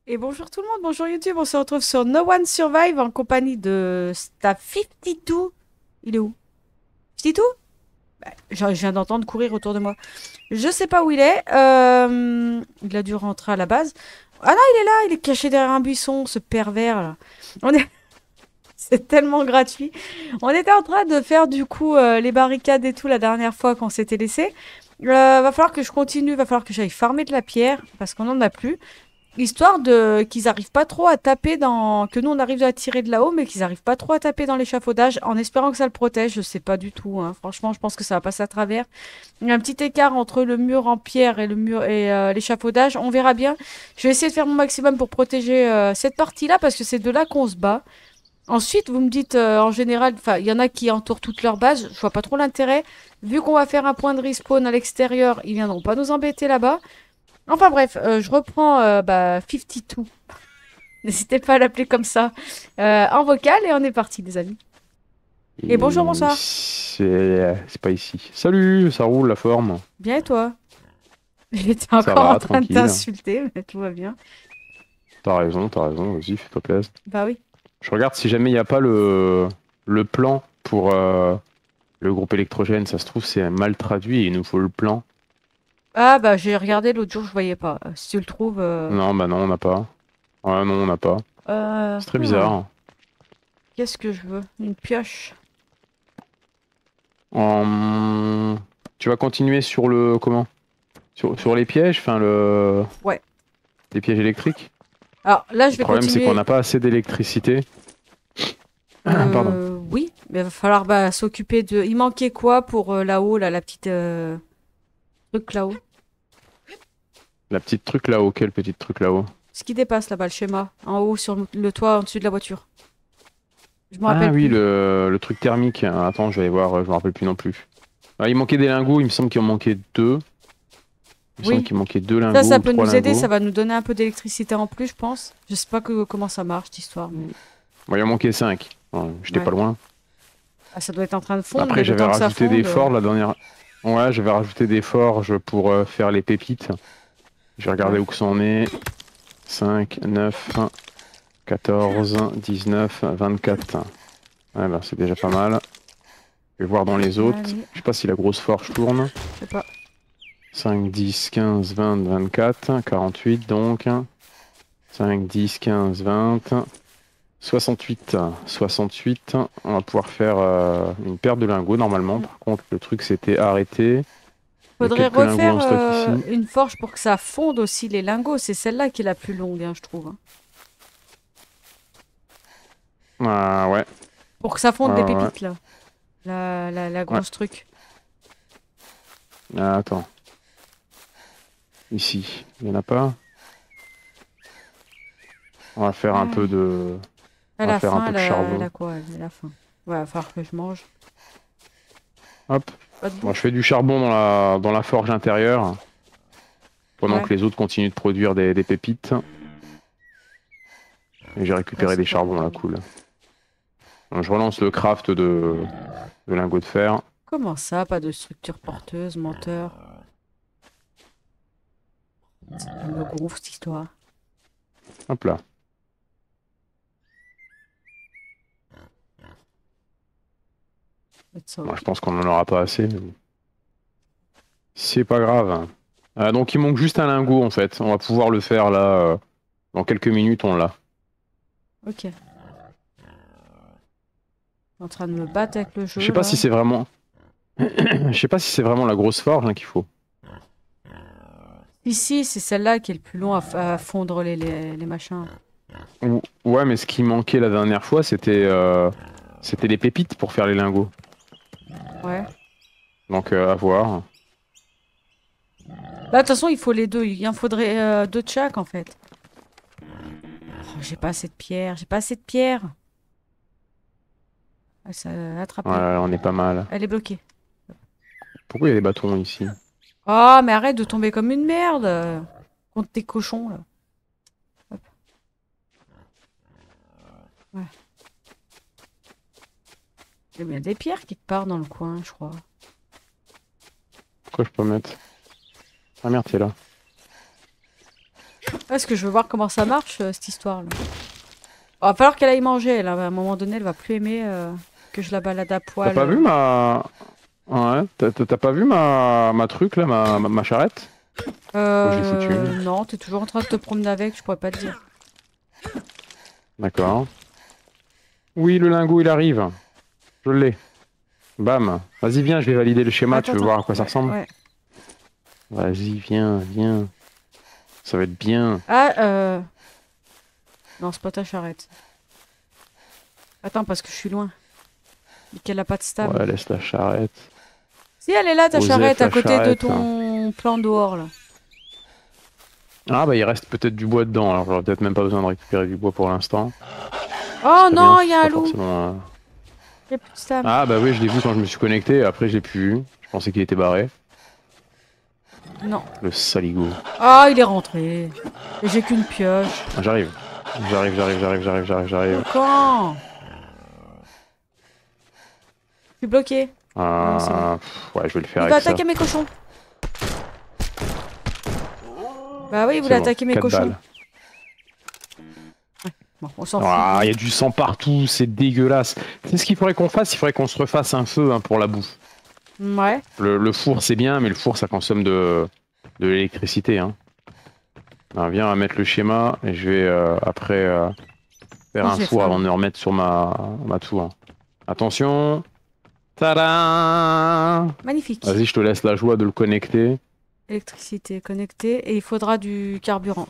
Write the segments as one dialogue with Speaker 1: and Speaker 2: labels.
Speaker 1: Et bonjour tout le monde, bonjour YouTube, on se retrouve sur No One Survive en compagnie de Staff 52. Il est où? 52? Je viens d'entendre courir autour de moi. Je sais pas où il est. Il a dû rentrer à la base. Ah non, il est là, il est caché derrière un buisson, ce pervers là. On est... C'est tellement gratuit. On était en train de faire du coup les barricades et tout la dernière fois qu'on s'était laissé. Va falloir que je continue, va falloir que j'aille farmer de la pierre parce qu'on en a plus. Histoire de qu'ils arrivent pas trop à taper dans... Que nous, on arrive à tirer de là-haut, mais qu'ils arrivent pas trop à taper dans l'échafaudage, en espérant que ça le protège. Je sais pas du tout, hein. Franchement, je pense que ça va passer à travers. Il y a un petit écart entre le mur en pierre et le mur et l'échafaudage. On verra bien. Je vais essayer de faire mon maximum pour protéger cette partie-là, parce que c'est de là qu'on se bat. Ensuite, vous me dites, en général, enfin, il y en a qui entourent toute leur base. Je vois pas trop l'intérêt. Vu qu'on va faire un point de respawn à l'extérieur, ils viendront pas nous embêter là-bas. Enfin bref, je reprends 52. N'hésitez pas à l'appeler comme ça en vocal et on est parti les amis. Et bonjour,
Speaker 2: Et
Speaker 1: bonsoir.
Speaker 2: c'est pas ici. Salut, ça roule la forme.
Speaker 1: Bien et toi? J'étais
Speaker 2: Ça
Speaker 1: encore en
Speaker 2: va,
Speaker 1: train de
Speaker 2: tranquille.
Speaker 1: t'insulter, mais tout va bien.
Speaker 2: T'as raison, vas-y, fais-toi plaisir.
Speaker 1: Bah oui.
Speaker 2: Je regarde si jamais il n'y a pas le plan pour le groupe électrogène. Ça se trouve, c'est mal traduit et il nous faut le plan.
Speaker 1: Ah bah j'ai regardé l'autre jour, je voyais pas. Si tu le trouves...
Speaker 2: Non, bah non, on n'a pas. Ouais, non, on n'a pas.
Speaker 1: Euh,
Speaker 2: C'est très
Speaker 1: hmm,
Speaker 2: bizarre.
Speaker 1: Qu'est-ce que je veux? Une pioche.
Speaker 2: En- Tu vas continuer sur le... Comment? Sur les pièges, enfin
Speaker 1: Ouais.
Speaker 2: les pièges électriques.
Speaker 1: Alors là,
Speaker 2: Le
Speaker 1: je vais
Speaker 2: problème, c'est qu'on
Speaker 1: continuer.
Speaker 2: n'a pas assez d'électricité. Pardon.
Speaker 1: Oui, mais il va falloir s'occuper de... Il manquait quoi pour là-haut, là, la petite... truc là-haut?
Speaker 2: La petite truc là-haut, quel petit truc là-haut?
Speaker 1: Ce qui dépasse là-bas, le schéma. En haut, sur le toit, en dessus de la voiture. Je me
Speaker 2: Ah
Speaker 1: rappelle
Speaker 2: oui,
Speaker 1: plus.
Speaker 2: le truc thermique. Attends, je vais aller voir, je me rappelle plus non plus. Ah, il manquait des lingots, il me semble qu'il en manquait deux. Il me semble
Speaker 1: Oui.
Speaker 2: qu'il manquait deux
Speaker 1: Ça
Speaker 2: lingots ou
Speaker 1: peut
Speaker 2: trois
Speaker 1: nous aider, ça
Speaker 2: lingots.
Speaker 1: va nous donner un peu d'électricité en plus, je pense. Je sais pas comment ça marche, cette histoire, mais...
Speaker 2: Bon, il en manquait cinq. Bon, j'étais pas
Speaker 1: Ouais.
Speaker 2: loin.
Speaker 1: Ah, ça doit être en train de fondre,
Speaker 2: Après,
Speaker 1: mais le
Speaker 2: j'avais
Speaker 1: temps que ça
Speaker 2: rajouté des
Speaker 1: fonde...
Speaker 2: forges la dernière. Ouais, j'avais rajouté des forges pour faire les pépites. Je vais regarder
Speaker 1: Ouais.
Speaker 2: où que ça en est. 5, 9, 14, 19, 24. Ouais, bah, c'est déjà pas mal. Je vais voir dans les autres.
Speaker 1: Allez,
Speaker 2: Je sais pas si la grosse forge tourne.
Speaker 1: je sais pas.
Speaker 2: 5, 10, 15, 20, 24, 48 donc. 5, 10, 15, 20, 68. 68, on va pouvoir faire une paire de lingots normalement.
Speaker 1: Mm.
Speaker 2: Par contre, le truc s'était arrêté. Il y a
Speaker 1: Faudrait
Speaker 2: quelques lingots
Speaker 1: refaire
Speaker 2: en stock ici.
Speaker 1: une forge pour que ça fonde aussi les lingots. C'est celle-là qui est la plus longue, hein, je trouve, hein.
Speaker 2: Ah ouais,
Speaker 1: Pour que ça fonde les
Speaker 2: ouais,
Speaker 1: pépites, là. La
Speaker 2: ouais.
Speaker 1: grosse truc.
Speaker 2: Ah, attends, ici, il y en a pas. On va faire un peu
Speaker 1: Ouais.
Speaker 2: de,
Speaker 1: À
Speaker 2: on va
Speaker 1: la
Speaker 2: faire un
Speaker 1: fin,
Speaker 2: peu de
Speaker 1: elle
Speaker 2: charbon.
Speaker 1: a quoi, elle, à la fin? Ouais, va falloir que je mange.
Speaker 2: Hop.
Speaker 1: Pas de
Speaker 2: Moi, je
Speaker 1: bouffe?
Speaker 2: fais du charbon dans la forge intérieure pendant
Speaker 1: Ouais.
Speaker 2: que les autres continuent de produire des pépites. Et j'ai
Speaker 1: Ouais,
Speaker 2: récupéré
Speaker 1: c'est
Speaker 2: des
Speaker 1: pas
Speaker 2: charbons là,
Speaker 1: grave.
Speaker 2: cool. Donc, je relance le craft de lingots de fer.
Speaker 1: Comment ça, pas de structure porteuse, menteur? Ça me gonfle, cette histoire.
Speaker 2: Hop là.
Speaker 1: Mettre ça
Speaker 2: Bon, je
Speaker 1: ok.
Speaker 2: pense qu'on en aura pas assez, mais bon. C'est pas grave. Donc il manque juste un lingot en fait. On va pouvoir le faire là. Dans quelques minutes, on l'a.
Speaker 1: Ok. En train de me battre avec le
Speaker 2: Je sais
Speaker 1: jeu,
Speaker 2: pas si
Speaker 1: là.
Speaker 2: c'est vraiment. Je sais pas si c'est vraiment la grosse forge qu'il faut.
Speaker 1: Ici, c'est celle-là qui est le plus long à fondre les machins.
Speaker 2: Ouais, mais ce qui manquait la dernière fois, c'était les pépites pour faire les lingots.
Speaker 1: Ouais.
Speaker 2: Donc à voir.
Speaker 1: Bah, de toute façon, il faut les deux. Il en faudrait deux de chaque, en fait. Oh, j'ai pas assez de pierre. J'ai pas assez de pierre. Ah, ça a
Speaker 2: Ouais,
Speaker 1: attrapé.
Speaker 2: on est pas mal.
Speaker 1: Elle est bloquée.
Speaker 2: Pourquoi il y a des bâtons ici?
Speaker 1: Oh, mais arrête de tomber comme une merde contre tes cochons, là. Hop. Ouais. Il y a bien des pierres quelque part dans le coin, je crois.
Speaker 2: Pourquoi je peux mettre? Ah merde, c'est là.
Speaker 1: Parce que je veux voir comment ça marche, cette histoire-là. Va falloir qu'elle aille manger, elle. À un moment donné, elle va plus aimer que je la balade à poil.
Speaker 2: T'as pas vu ma... Ouais, t'as pas vu ma truc là, ma charrette? Où je l'ai foutu.
Speaker 1: Non, t'es toujours en train de te promener avec, je pourrais pas te dire.
Speaker 2: D'accord. Oui, le lingot il arrive. Je l'ai. Bam. Vas-y, viens, je vais valider le schéma, tu veux voir à quoi ça ressemble?
Speaker 1: Ouais.
Speaker 2: Vas-y, viens, viens. Ça va être bien.
Speaker 1: Ah, non, c'est pas ta charrette. Attends, parce que je suis loin. Et qu'elle a pas de stable.
Speaker 2: Ouais, laisse la charrette.
Speaker 1: Si, elle est là, ta
Speaker 2: Osef,
Speaker 1: charrette, à
Speaker 2: la
Speaker 1: côté de
Speaker 2: charrette.
Speaker 1: ton plan dehors, là.
Speaker 2: Ah bah il reste peut-être du bois dedans, alors j'aurais peut-être même pas besoin de récupérer du bois pour l'instant.
Speaker 1: Oh
Speaker 2: Très
Speaker 1: non,
Speaker 2: bien,
Speaker 1: il y a un
Speaker 2: pas
Speaker 1: loup.
Speaker 2: forcément,
Speaker 1: Il y a plus de stable.
Speaker 2: Ah bah oui, je l'ai vu quand je me suis connecté, après je l'ai plus vu. Je pensais qu'il était barré.
Speaker 1: Non.
Speaker 2: Le saligo.
Speaker 1: Ah, il est rentré. Et j'ai qu'une pioche.
Speaker 2: Ah, j'arrive. J'arrive.
Speaker 1: Quand? Je suis bloqué. Non, c'est bon.
Speaker 2: Ouais, je vais le faire
Speaker 1: Il va
Speaker 2: avec ça.
Speaker 1: attaquer mes cochons. Bah oui, il
Speaker 2: C'est
Speaker 1: voulait
Speaker 2: bon,
Speaker 1: attaquer mes
Speaker 2: 4
Speaker 1: cochons.
Speaker 2: balles.
Speaker 1: Bon, on s'en
Speaker 2: Ah,
Speaker 1: fout.
Speaker 2: il y a du sang partout, c'est dégueulasse. C'est ce qu'il faudrait qu'on fasse, il faudrait qu'on se refasse un feu pour la bouffe.
Speaker 1: Ouais.
Speaker 2: Le four c'est bien, mais le four ça consomme de l'électricité. Hein. Alors, viens, on va mettre le schéma et je vais après faire un
Speaker 1: J'ai
Speaker 2: four
Speaker 1: faim.
Speaker 2: avant de me remettre sur ma tour. Attention. Tadam!
Speaker 1: Magnifique.
Speaker 2: Vas-y, je te laisse la joie de le connecter.
Speaker 1: Électricité connectée et il faudra du carburant.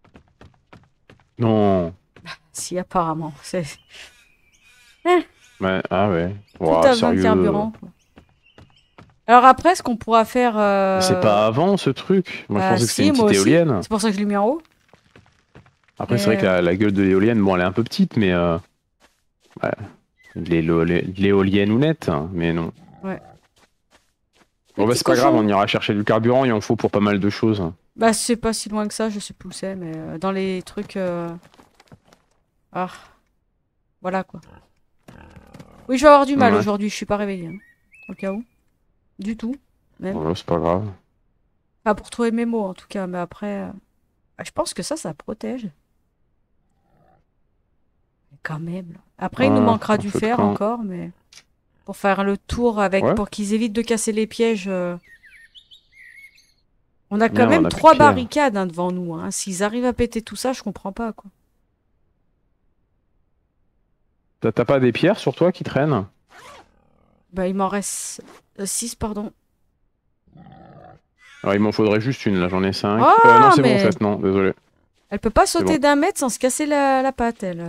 Speaker 2: Non.
Speaker 1: Si, apparemment. C'est
Speaker 2: Mais, ah ouais.
Speaker 1: tout
Speaker 2: Ouah,
Speaker 1: à besoin de
Speaker 2: sérieux.
Speaker 1: carburant. Alors après, ce qu'on pourra faire...
Speaker 2: Mais c'est pas avant ce truc. Moi je
Speaker 1: bah
Speaker 2: pensais que
Speaker 1: si,
Speaker 2: c'était une
Speaker 1: moi
Speaker 2: petite
Speaker 1: aussi.
Speaker 2: éolienne.
Speaker 1: C'est pour ça que je l'ai mis en haut.
Speaker 2: Après, c'est vrai que la gueule de l'éolienne, bon, elle est un peu petite, mais. Ouais. L'éolienne ou nette, hein, mais non.
Speaker 1: Ouais.
Speaker 2: Bon, bah, c'est pas grave, on ira chercher du carburant, il en faut pour pas mal de choses.
Speaker 1: Bah c'est pas si loin que ça, je sais plus où c'est, mais dans les trucs... Ah. Voilà quoi. Oui, je vais avoir du mal
Speaker 2: Ouais.
Speaker 1: aujourd'hui, je suis pas réveillée. Hein. Au cas où. Du tout. Même.
Speaker 2: Bon, c'est pas grave.
Speaker 1: Pas pour trouver mes mots en tout cas, mais après... bah, je pense que ça protège. Quand même. Là. Après, il nous manquera
Speaker 2: Un
Speaker 1: du
Speaker 2: feu de
Speaker 1: fer
Speaker 2: camp.
Speaker 1: encore, mais... Pour faire le tour avec...
Speaker 2: Ouais.
Speaker 1: Pour qu'ils évitent de casser les pièges... On a quand
Speaker 2: Merde, on
Speaker 1: même
Speaker 2: a plus de
Speaker 1: 3
Speaker 2: pierre.
Speaker 1: barricades hein, devant nous. Hein. S'ils arrivent à péter tout ça, je comprends pas quoi.
Speaker 2: T'as pas des pierres sur toi qui traînent?
Speaker 1: Bah il m'en reste 6, pardon.
Speaker 2: Alors, il m'en faudrait juste une, là, j'en ai 5.
Speaker 1: Ah,
Speaker 2: non, c'est
Speaker 1: mais-
Speaker 2: bon, 7, non, désolé.
Speaker 1: Elle peut pas sauter
Speaker 2: bon.
Speaker 1: d'un mètre sans se casser la patte, elle.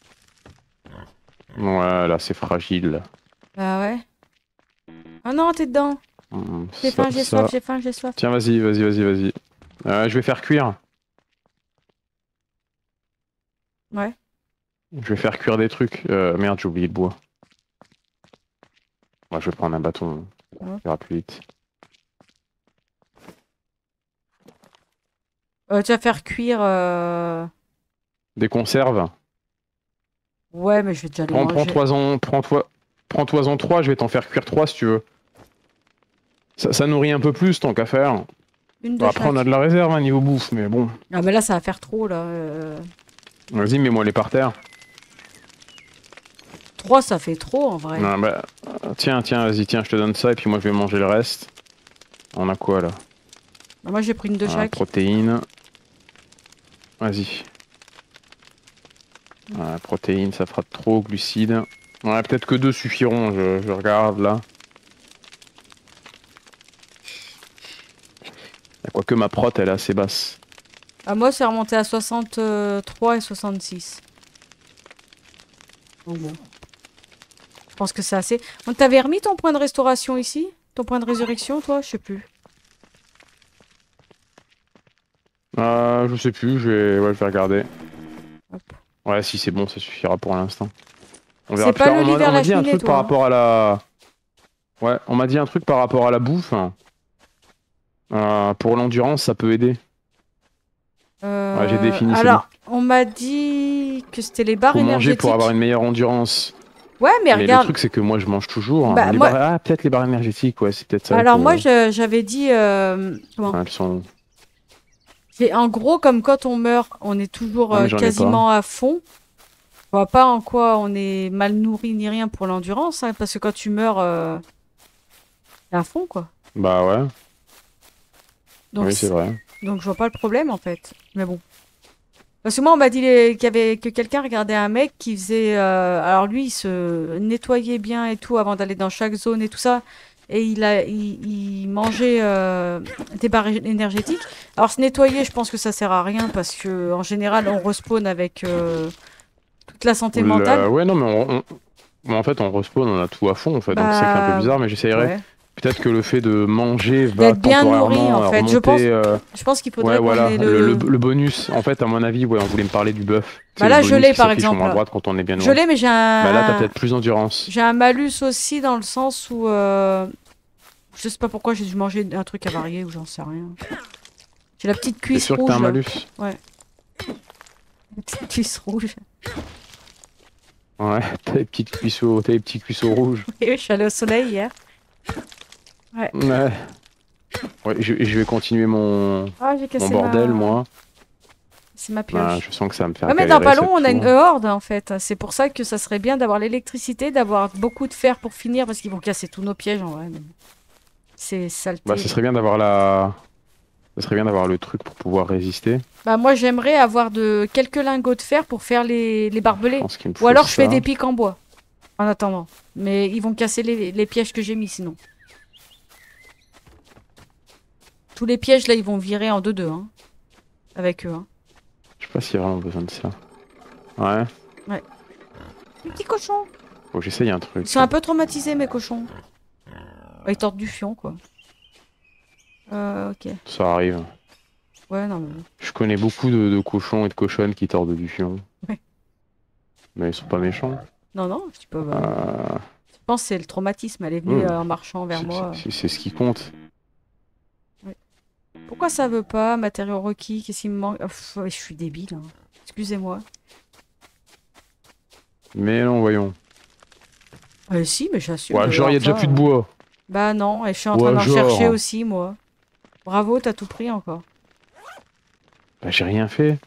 Speaker 2: Ouais, là, c'est fragile.
Speaker 1: Bah ouais. Ah non, t'es dedans. J'ai faim, j'ai
Speaker 2: Ça.
Speaker 1: soif, j'ai faim, j'ai soif.
Speaker 2: Tiens, vas-y. Je vais faire cuire.
Speaker 1: Ouais.
Speaker 2: Je vais faire cuire des trucs. Merde, j'ai oublié le bois. Moi, je vais prendre un bâton.
Speaker 1: Ouais.
Speaker 2: Ça ira plus vite.
Speaker 1: Tu vas faire cuire...
Speaker 2: Des conserves.
Speaker 1: Ouais, mais je vais déjà les manger.
Speaker 2: Prends-toi-en 3, je vais t'en faire cuire 3 si tu veux. Ça nourrit un peu plus tant qu'à faire.
Speaker 1: Une de
Speaker 2: Bon, après,
Speaker 1: chaque.
Speaker 2: on a de la réserve hein, niveau bouffe, mais bon.
Speaker 1: Ah mais là, ça va faire trop, là.
Speaker 2: Vas-y, mets-moi les par terre.
Speaker 1: 3, ça fait trop, en vrai.
Speaker 2: Non, bah, tiens, vas-y, tiens, je te donne ça et puis moi, je vais manger le reste. On a quoi là?
Speaker 1: Bah, moi, j'ai pris une de chaque.
Speaker 2: Protéines. Vas-y. Protéines, ça fera trop. Glucides. Ouais, peut-être que 2 suffiront, je regarde là. Quoique ma prot, elle est assez basse.
Speaker 1: Ah, moi, c'est remonté à 63 et 66. Donc bon. Je pense que c'est assez. On t'avait remis ton point de restauration ici? Ton point de résurrection, toi? Je sais plus.
Speaker 2: Je sais plus, je vais regarder.
Speaker 1: Hop.
Speaker 2: Ouais, si c'est bon, ça suffira pour l'instant. On
Speaker 1: C'est
Speaker 2: verra
Speaker 1: pas
Speaker 2: plus tard.
Speaker 1: le lit
Speaker 2: On
Speaker 1: vers
Speaker 2: m'a
Speaker 1: la
Speaker 2: dit un
Speaker 1: cheminée,
Speaker 2: truc
Speaker 1: toi,
Speaker 2: par
Speaker 1: hein.
Speaker 2: rapport à la... Ouais, on m'a dit un truc par rapport à la bouffe. Pour l'endurance, ça peut aider. Ouais, j'ai défini, c'est
Speaker 1: Alors, on m'a dit que c'était les barres
Speaker 2: Faut manger
Speaker 1: énergétiques.
Speaker 2: pour avoir une meilleure endurance.
Speaker 1: Ouais, mais
Speaker 2: Mais le
Speaker 1: regarde.
Speaker 2: truc, c'est que moi, je mange toujours.
Speaker 1: Bah,
Speaker 2: Les
Speaker 1: moi-
Speaker 2: barres- peut-être les barres énergétiques, ouais, c'est peut-être ça.
Speaker 1: Alors
Speaker 2: que-
Speaker 1: moi, j'avais dit... comment?
Speaker 2: Ouais, elles sont...
Speaker 1: Et en gros, comme quand on meurt, on est toujours
Speaker 2: Ah, mais j'en ai pas.
Speaker 1: quasiment à fond. Je vois pas en quoi on est mal nourri ni rien pour l'endurance, hein, parce que quand tu meurs, t'es à fond, quoi.
Speaker 2: Bah ouais,
Speaker 1: Donc,
Speaker 2: oui, c'est vrai.
Speaker 1: donc je vois pas le problème, en fait. Mais bon. Parce que moi, on m'a dit qu'il y avait que quelqu'un regardait un mec qui faisait. Alors lui, il se nettoyait bien et tout avant d'aller dans chaque zone et tout ça. Et il mangeait des barres énergétiques. Alors se nettoyer, je pense que ça sert à rien parce que en général, on respawn avec toute la santé mentale.
Speaker 2: Ouais, non, mais mais en fait, on respawn, on a tout à fond, en fait, donc c'est ça qui est un peu
Speaker 1: Bah
Speaker 2: bizarre, mais j'essayerai.
Speaker 1: ouais.
Speaker 2: Peut-être que le fait de manger va
Speaker 1: D'être bien nourri, en
Speaker 2: temporairement
Speaker 1: fait.
Speaker 2: remonter.
Speaker 1: Je pense qu'il
Speaker 2: Ouais,
Speaker 1: faudrait qu'on
Speaker 2: voilà,
Speaker 1: ait le.
Speaker 2: le bonus. En fait, à mon avis, ouais, on voulait me parler du buff.
Speaker 1: Bah
Speaker 2: C'est le
Speaker 1: là, je
Speaker 2: bonus
Speaker 1: l'ai
Speaker 2: qui
Speaker 1: par
Speaker 2: s'affiche en haut
Speaker 1: exemple
Speaker 2: à
Speaker 1: là.
Speaker 2: droite quand on est bien
Speaker 1: Je
Speaker 2: nourri.
Speaker 1: l'ai, mais
Speaker 2: Bah là, t'as peut-être plus d'endurance.
Speaker 1: j'ai un malus aussi dans le sens où je sais pas pourquoi j'ai dû manger un truc avarié ou j'en sais rien. J'ai la petite
Speaker 2: T'es
Speaker 1: cuisse
Speaker 2: sûr que t'as un
Speaker 1: rouge là.
Speaker 2: malus?
Speaker 1: Ouais, la petite cuisse rouge.
Speaker 2: Ouais, t'as les petits cuisseaux rouges.
Speaker 1: Et oui, je suis allée au soleil hier. Ouais.
Speaker 2: Ouais. Ouais, je vais continuer
Speaker 1: Ah, j'ai
Speaker 2: mon
Speaker 1: cassé
Speaker 2: bordel, moi.
Speaker 1: c'est ma
Speaker 2: Bah,
Speaker 1: pioche.
Speaker 2: je sens que ça va me faire
Speaker 1: Ouais, mais dans
Speaker 2: galérer
Speaker 1: pas long,
Speaker 2: cette
Speaker 1: on a une
Speaker 2: tour.
Speaker 1: horde en fait. C'est pour ça que ça serait bien d'avoir l'électricité, d'avoir beaucoup de fer pour finir parce qu'ils vont casser tous nos pièges en vrai. Mais c'est
Speaker 2: Bah,
Speaker 1: saleté.
Speaker 2: ce serait bien d'avoir la... Ce serait bien d'avoir le truc pour pouvoir résister.
Speaker 1: Bah moi j'aimerais avoir quelques lingots de fer pour faire les
Speaker 2: Je
Speaker 1: barbelés.
Speaker 2: pense qu'il me
Speaker 1: Ou
Speaker 2: faut
Speaker 1: alors je fais des
Speaker 2: ça.
Speaker 1: pics en bois en attendant. Mais ils vont casser les pièges que j'ai mis sinon. Tous les pièges là ils vont virer en 2-2 hein, avec eux. Hein.
Speaker 2: Je sais pas s'il y a vraiment besoin de ça. Ouais,
Speaker 1: Ouais. Les petits cochons.
Speaker 2: faut que j'essaye un
Speaker 1: Ils
Speaker 2: truc.
Speaker 1: sont un peu traumatisés mes cochons. Ils tordent du fion quoi. Ok.
Speaker 2: Ça arrive.
Speaker 1: Ouais non mais...
Speaker 2: Je connais beaucoup de cochons et de cochonnes qui tordent du fion.
Speaker 1: Ouais.
Speaker 2: Mais ils sont pas méchants.
Speaker 1: Non non, je dis pas...
Speaker 2: Euh,
Speaker 1: Je pense que c'est le traumatisme. Elle est venue
Speaker 2: hmm,
Speaker 1: en marchant vers moi.
Speaker 2: c'est ce qui compte.
Speaker 1: Ouais. Pourquoi ça veut pas? Matériaux requis, qu'est-ce qui me manque? Ouais, je suis débile. Hein. Excusez-moi.
Speaker 2: Mais non, voyons.
Speaker 1: Si, mais j'assume
Speaker 2: Ouais, genre, il y
Speaker 1: d'avoir
Speaker 2: a déjà
Speaker 1: pas.
Speaker 2: plus de bois.
Speaker 1: Bah non, et je suis en train
Speaker 2: Ouais,
Speaker 1: d'en chercher
Speaker 2: genre.
Speaker 1: aussi, moi. Bravo, t'as tout pris encore.
Speaker 2: Bah, j'ai rien fait.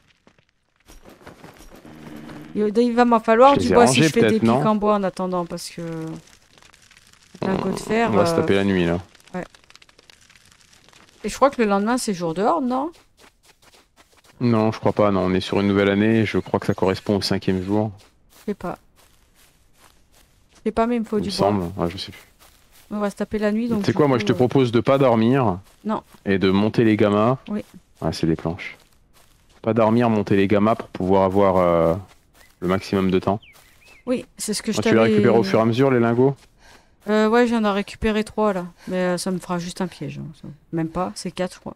Speaker 1: Il va m'en
Speaker 2: Je
Speaker 1: falloir du
Speaker 2: les ai
Speaker 1: bois si
Speaker 2: rangés,
Speaker 1: je fais des
Speaker 2: peut-être,
Speaker 1: pics
Speaker 2: non?
Speaker 1: en bois en attendant, parce que... Lingot de fer...
Speaker 2: On va se taper la nuit, là.
Speaker 1: Ouais. Et je crois que le lendemain, c'est jour dehors, non?
Speaker 2: Non, je crois pas. Non, on est sur une nouvelle année. Je crois que ça correspond au 5e jour.
Speaker 1: Je sais pas. Je sais pas, mais il me faut
Speaker 2: Il
Speaker 1: du
Speaker 2: me
Speaker 1: bois.
Speaker 2: semble. Ouais, je sais plus.
Speaker 1: On va se taper la nuit,
Speaker 2: Tu
Speaker 1: donc
Speaker 2: sais
Speaker 1: du
Speaker 2: quoi, moi,
Speaker 1: coup,
Speaker 2: je te propose de pas dormir.
Speaker 1: Non.
Speaker 2: Et de monter les gammas.
Speaker 1: Oui.
Speaker 2: Ouais, c'est des planches. Pas dormir, monter les gammas pour pouvoir avoir le maximum de temps.
Speaker 1: Oui, c'est ce que je
Speaker 2: Ah, tu les récupères au fur et à mesure, les lingots?
Speaker 1: Ouais, j'en ai récupéré 3, là. Mais ça me fera juste un piège. Hein, ça. Même pas, c'est 4, je crois.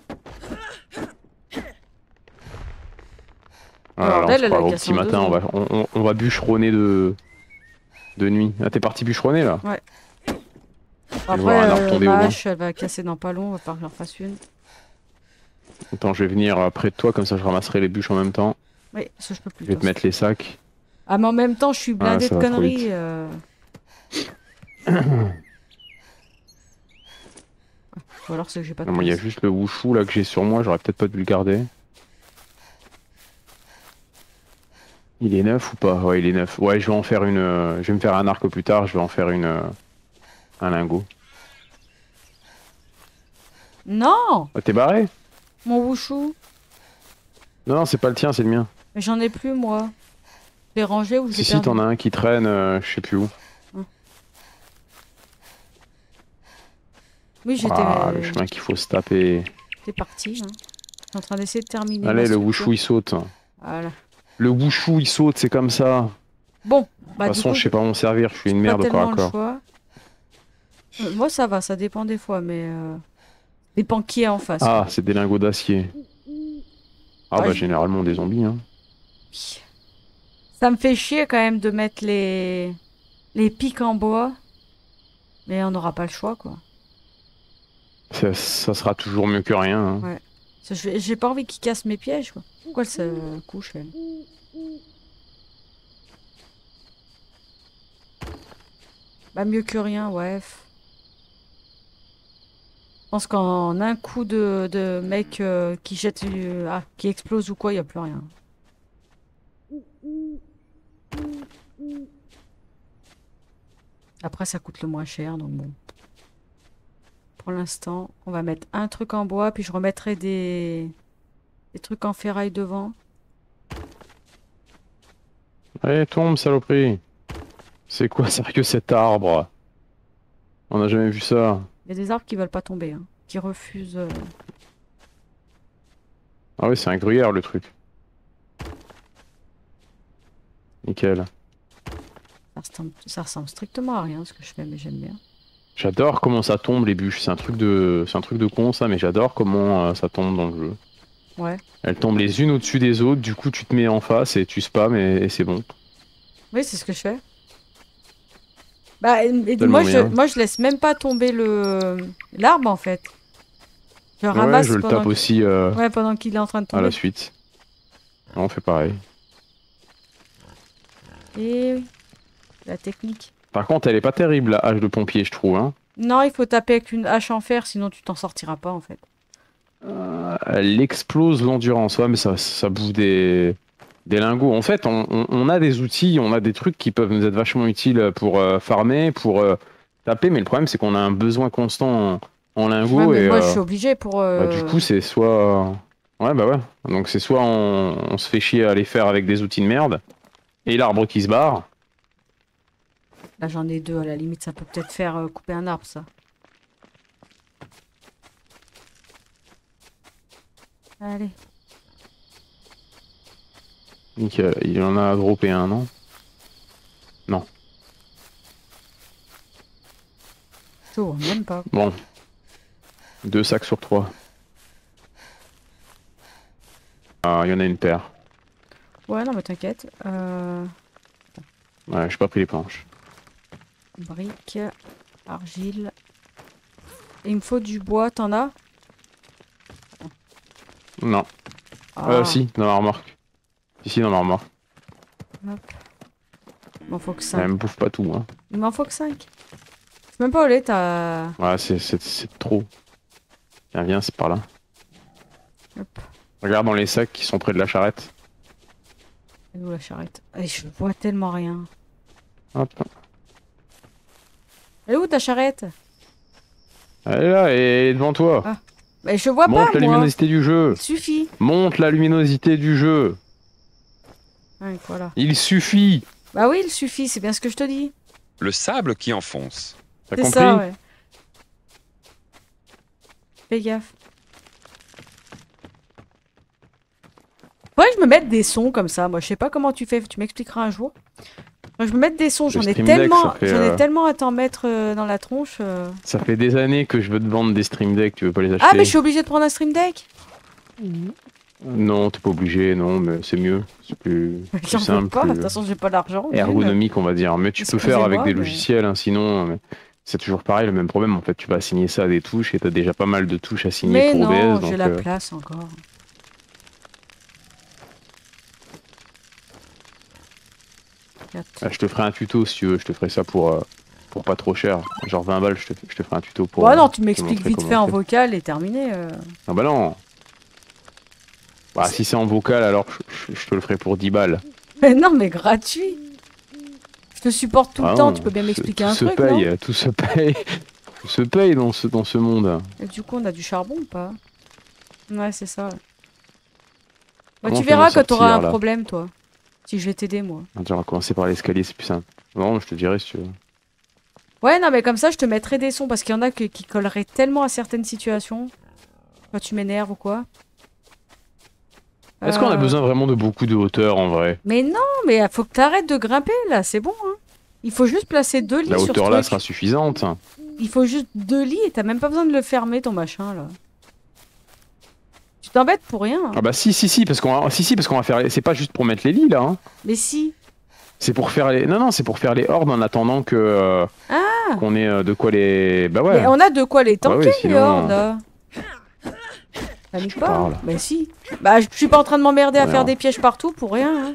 Speaker 2: Voilà, là, on
Speaker 1: Bordel,
Speaker 2: se
Speaker 1: elle a
Speaker 2: croit au
Speaker 1: cassé
Speaker 2: petit
Speaker 1: en deux
Speaker 2: matin,
Speaker 1: secondes.
Speaker 2: on va bûcheronner de nuit. Ah, t'es parti bûcheronner, là?
Speaker 1: Ouais.
Speaker 2: Je vais voir un arbre
Speaker 1: Après,
Speaker 2: tomber au
Speaker 1: ma
Speaker 2: loin.
Speaker 1: hache, elle va casser dans pas long, on va falloir que j'en fasse une.
Speaker 2: Attends, je vais venir près de toi, comme ça je ramasserai les bûches en même temps.
Speaker 1: Oui, ça je peux plus.
Speaker 2: Je vais te mettre les sacs.
Speaker 1: Ah, mais en même temps, je suis
Speaker 2: Ah,
Speaker 1: blindée
Speaker 2: ça
Speaker 1: de
Speaker 2: va trop
Speaker 1: conneries.
Speaker 2: vite.
Speaker 1: Ou alors c'est que j'ai pas de
Speaker 2: Moi, il y a
Speaker 1: place.
Speaker 2: juste le wushu là que j'ai sur moi, j'aurais peut-être pas dû le garder. Il est neuf ou pas? Ouais, il est neuf. Ouais, je vais en faire une. Je vais me faire un arc plus tard, je vais en faire une. Un lingot.
Speaker 1: Non!
Speaker 2: Ah, t'es barré?
Speaker 1: Mon wushu!
Speaker 2: Non, non, c'est pas le tien, c'est le mien.
Speaker 1: Mais j'en ai plus, moi. Je l'ai rangé ou je l'ai
Speaker 2: Si,
Speaker 1: perdu?
Speaker 2: t'en as un qui traîne, je sais plus où.
Speaker 1: Hum. Oui,
Speaker 2: Ah, le chemin qu'il faut se taper.
Speaker 1: j'étais partie. Hein. Je suis en train d'essayer de terminer ma
Speaker 2: Allez, le
Speaker 1: structure.
Speaker 2: wushu il saute.
Speaker 1: Voilà.
Speaker 2: Le wushu il saute, c'est comme ça.
Speaker 1: Bon,
Speaker 2: De
Speaker 1: bah
Speaker 2: toute
Speaker 1: du
Speaker 2: façon,
Speaker 1: coup,
Speaker 2: je sais pas m'en servir, je suis une
Speaker 1: pas
Speaker 2: merde au corps
Speaker 1: tellement
Speaker 2: à
Speaker 1: le
Speaker 2: corps.
Speaker 1: choix. Moi, ça va, ça dépend des fois, mais... Dépend qui est en face, quoi.
Speaker 2: Ah, c'est des lingots d'acier. Ah,
Speaker 1: Ouais,
Speaker 2: bah, généralement des zombies, hein.
Speaker 1: ça me fait chier quand même de mettre les pics en bois. Mais on n'aura pas le choix, quoi.
Speaker 2: Ça sera toujours mieux que rien, hein.
Speaker 1: Ouais. J'ai pas envie qu'ils cassent mes pièges, quoi. Pourquoi elle se couche, elle? Bah, mieux que rien, ouais. pense qu'en un coup de mec qui jette, qui explose ou quoi, il n'y a plus rien. Après, ça coûte le moins cher, donc bon. Pour l'instant, on va mettre un truc en bois, puis je remettrai des trucs en ferraille devant.
Speaker 2: Allez, tombe, saloperie. C'est quoi, sérieux, cet arbre? On n'a jamais vu ça.
Speaker 1: Il y a des arbres qui veulent pas tomber, hein, qui refusent.
Speaker 2: Ah oui, c'est un gruyère, le truc. Nickel.
Speaker 1: Ça ressemble strictement à rien ce que je fais, mais j'aime bien.
Speaker 2: J'adore comment ça tombe, les bûches. C'est un truc de con, ça, mais j'adore comment ça tombe dans le jeu.
Speaker 1: Ouais.
Speaker 2: Elles tombent les unes au-dessus des autres, du coup tu te mets en face et tu spams et c'est bon.
Speaker 1: Oui, c'est ce que je fais. Bah,
Speaker 2: Tellement bien.
Speaker 1: moi, je laisse même pas tomber l'arbre en fait. Je le
Speaker 2: Ouais,
Speaker 1: ramasse
Speaker 2: je le tape aussi
Speaker 1: ouais, pendant qu'il est en train de
Speaker 2: à la
Speaker 1: tomber.
Speaker 2: suite. On fait pareil.
Speaker 1: Et oui, la technique.
Speaker 2: Par contre, elle est pas terrible, la hache de pompier, je trouve. Hein.
Speaker 1: Non, il faut taper avec une hache en fer, sinon tu t'en sortiras pas en fait.
Speaker 2: Elle explose l'endurance, ouais, mais ça bouffe des lingots. En fait, on a des outils, on a des trucs qui peuvent nous être vachement utiles pour farmer, pour taper, mais le problème c'est qu'on a un besoin constant en
Speaker 1: Ouais,
Speaker 2: lingots
Speaker 1: mais
Speaker 2: et
Speaker 1: moi, je suis obligée pour.
Speaker 2: bah, du coup c'est soit... Ouais bah ouais, donc c'est soit on se fait chier à les faire avec des outils de merde, et l'arbre qui se barre.
Speaker 1: Là, j'en ai deux, à la limite, ça peut peut-être faire couper un arbre, ça. Allez.
Speaker 2: Nickel, il en a droppé un, non? Non.
Speaker 1: Chaud, même pas.
Speaker 2: Bon. 2 sacs sur 3. Ah, il y en a une paire.
Speaker 1: Ouais, non, mais t'inquiète.
Speaker 2: Ouais, j'ai pas pris les planches.
Speaker 1: Briques, argile. Et il me faut du bois, t'en as?
Speaker 2: Non.
Speaker 1: Ah,
Speaker 2: Si, dans la remorque. Ici, dans la remorque.
Speaker 1: hop. Il m'en faut que
Speaker 2: Elle
Speaker 1: 5.
Speaker 2: me bouffe pas tout, hein.
Speaker 1: Il m'en faut que 5. Je sais même pas où elle est, t'as...
Speaker 2: Ouais, c'est trop. Tiens, viens, c'est par là.
Speaker 1: Hop.
Speaker 2: Regarde dans les sacs qui sont près de la charrette.
Speaker 1: Elle est où la charrette? Eh, je vois tellement rien.
Speaker 2: Hop.
Speaker 1: Elle est où ta charrette?
Speaker 2: Elle est là, et devant toi.
Speaker 1: Ah. Mais je vois
Speaker 2: Monte
Speaker 1: pas,
Speaker 2: la
Speaker 1: moi.
Speaker 2: luminosité du jeu.
Speaker 1: Il suffit.
Speaker 2: Monte la luminosité du jeu.
Speaker 1: Ouais, voilà.
Speaker 2: Il suffit.
Speaker 1: Bah oui, il suffit, c'est bien ce que je te dis.
Speaker 3: Le sable qui enfonce.
Speaker 2: T'as
Speaker 1: C'est
Speaker 2: compris?
Speaker 1: ça, ouais. Fais gaffe. Faudrait que je me mette des sons comme ça. Moi, je sais pas comment tu fais. Tu m'expliqueras un jour. Moi, je me mette des sons.
Speaker 2: Le Stream Deck, ça fait,
Speaker 1: J'en ai tellement à t'en mettre dans la tronche.
Speaker 2: Ça fait des années que je veux te vendre des Stream Deck, tu veux pas les acheter?
Speaker 1: Ah, mais je suis obligée de prendre un Stream Deck.
Speaker 2: Non, t'es pas obligé, non, mais c'est mieux. C'est plus
Speaker 1: J'en veux
Speaker 2: simple,
Speaker 1: pas. De
Speaker 2: plus
Speaker 1: toute façon, j'ai pas d'argent.
Speaker 2: ergonomique, on va dire. Mais tu peux faire avec
Speaker 1: Excusez-moi,
Speaker 2: des
Speaker 1: mais-
Speaker 2: logiciels, hein, sinon c'est toujours pareil, le même problème. En fait, tu vas assigner ça à des touches et t'as déjà pas mal de touches assignées
Speaker 1: Mais
Speaker 2: pour
Speaker 1: non,
Speaker 2: OBS.
Speaker 1: j'ai
Speaker 2: Donc,
Speaker 1: la place encore.
Speaker 2: je te ferai un tuto si tu veux. Je te ferai ça pour pas trop cher. Genre 20 balles, je te ferai un tuto pour.
Speaker 1: Ouais, non, tu
Speaker 2: te
Speaker 1: m'expliques
Speaker 2: montrer
Speaker 1: vite
Speaker 2: comment
Speaker 1: fait
Speaker 2: on
Speaker 1: en
Speaker 2: fait.
Speaker 1: vocal et terminé.
Speaker 2: Ah bah non. Bah, si c'est en vocal, alors je te le ferai pour 10 balles.
Speaker 1: Mais non, mais gratuit. Je te supporte tout
Speaker 2: Ah
Speaker 1: le temps.
Speaker 2: non,
Speaker 1: Tu peux bien m'expliquer
Speaker 2: tout
Speaker 1: un
Speaker 2: se
Speaker 1: truc,
Speaker 2: paye,
Speaker 1: non?
Speaker 2: tout se paye. Tout se paye dans ce monde.
Speaker 1: Et du coup, on a du charbon ou pas? Ouais, c'est ça. Ouais. Bah,
Speaker 2: Comment
Speaker 1: tu
Speaker 2: je vais m'en
Speaker 1: verras quand t'auras
Speaker 2: sortir,
Speaker 1: un
Speaker 2: là
Speaker 1: problème, toi. Si je vais t'aider, moi.
Speaker 2: On va commencer par l'escalier, c'est plus simple. Non, je te dirai si tu veux.
Speaker 1: Ouais, non, mais comme ça, je te mettrai des sons parce qu'il y en a qui colleraient tellement à certaines situations. Quand tu m'énerves ou quoi.
Speaker 2: Est-ce qu'on a besoin vraiment de beaucoup de hauteur en vrai?
Speaker 1: Mais non, mais faut que t'arrêtes de grimper là, c'est bon, hein. Il faut juste placer 2 lits
Speaker 2: La
Speaker 1: sur ce
Speaker 2: hauteur là
Speaker 1: truc.
Speaker 2: sera suffisante.
Speaker 1: Il faut juste 2 lits et t'as même pas besoin de le fermer ton machin là. Tu t'embêtes pour rien. Hein.
Speaker 2: Ah bah si, parce qu'on va faire c'est pas juste pour mettre les lits là, hein.
Speaker 1: Mais si.
Speaker 2: C'est pour faire les... Non, c'est pour faire les hordes en attendant que... qu'on ait de quoi les... Bah ouais.
Speaker 1: Mais on a de quoi les tanker,
Speaker 2: ouais,
Speaker 1: les
Speaker 2: sinon,
Speaker 1: hordes là. Panique pas.
Speaker 2: parle.
Speaker 1: Bah si. Bah je suis pas en train de m'emmerder à
Speaker 2: Ouais,
Speaker 1: faire
Speaker 2: non.
Speaker 1: des pièges partout pour rien. Hein.